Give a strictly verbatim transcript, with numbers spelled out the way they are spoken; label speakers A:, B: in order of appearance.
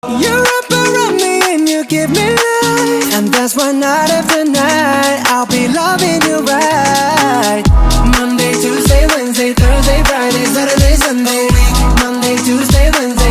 A: You wrap around me and you give me life, and that's why night after night I'll be loving you right. Monday, Tuesday, Wednesday, Thursday, Friday, Saturday, Sunday. Monday, Tuesday, Wednesday.